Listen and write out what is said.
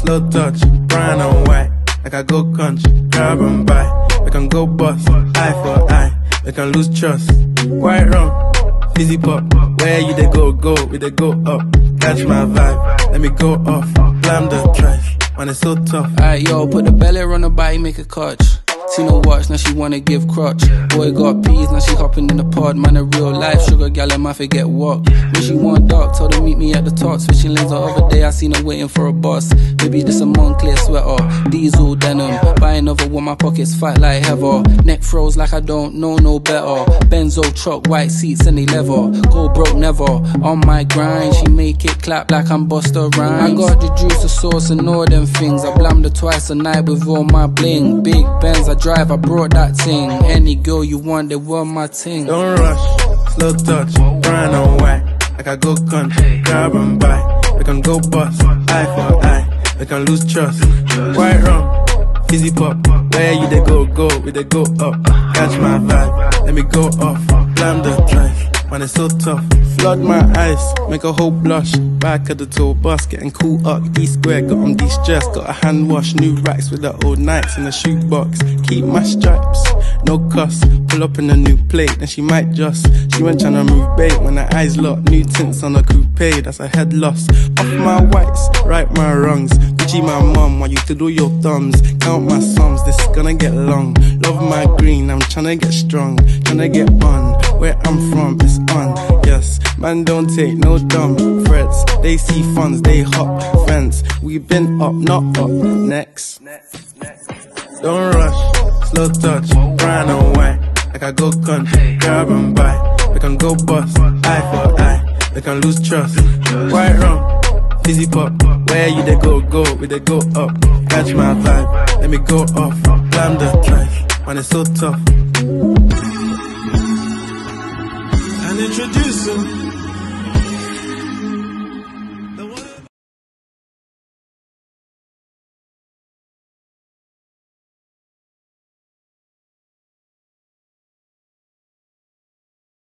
slow touch, brown and white. Like I go country, grab and buy. We can go bust, eye for eye. We can lose trust, quite wrong. Fizzy pop, where you they go, we they go up. Catch my vibe, let me go off. Blam the trash, man it's so tough. Alright yo, put the belly on the body, make a catch. Seen her watch, now she wanna give crutch. Boy got peas, now she hopping in the pod. Man a real life sugar gal, I might forget what. When she want dark, told her meet me at the top. Switching lanes the other day, I seen her waiting for a bus. Baby this a Moncler sweater, diesel denim. Buy another one, my pockets fight like heather. Neck froze like I don't know no better. Benzo truck, white seats and they leather. Go broke never, on my grind. She make it clap like I'm Busta Rhymes. I got the juice, the sauce and all them things. I blammed her twice a night with all my bling. Big Benz, I drive, I brought that thing. Any girl you want, they want my ting. Don't rush, slow touch, brown and white. Like I go country, grab and buy. We can go bust, eye for eye. We can lose trust, quite wrong. Fizzy pop, where you they go, we they go up. Catch my vibe, let me go off. Blam the trash, man it's so tough. Flood my eyes, make a whole blush. Back of the tour bus, getting cool up. D-square, got them de-stressed. Got a hand wash, new racks with the old Nikes in the shoebox. Keep my stripes, no cuss. Pull up in a new plate, then she might just. She went tryna move bait when her eyes locked. New tints on a coupe, that's a head loss. Off my whites, right my wrongs. Gucci my mum, want you to do your thumbs. Count my sums, this is gonna get long. Love my green, I'm tryna get strong. Tryna get on, where I'm from, it's on. Yes, man don't take no dumb threats. They see funds, they hop fence. We been up, not up, next. Don't rush, slow touch, brown and white. Like I go country, grab and buy. We can go bust, eye for eye. We can lose trust, quite wrong. Fizzy pop, where you they go, we they go up. Catch my vibe, let me go off. Blam the trash, man it's so tough. And introduce him.